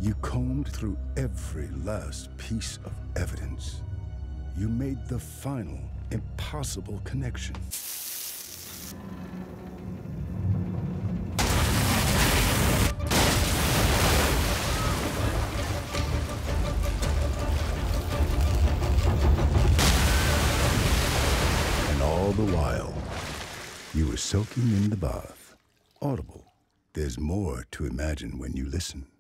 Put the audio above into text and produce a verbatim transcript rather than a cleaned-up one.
You combed through every last piece of evidence. You made the final, impossible connection. And all the while, you were soaking in the bath. Audible. There's more to imagine when you listen.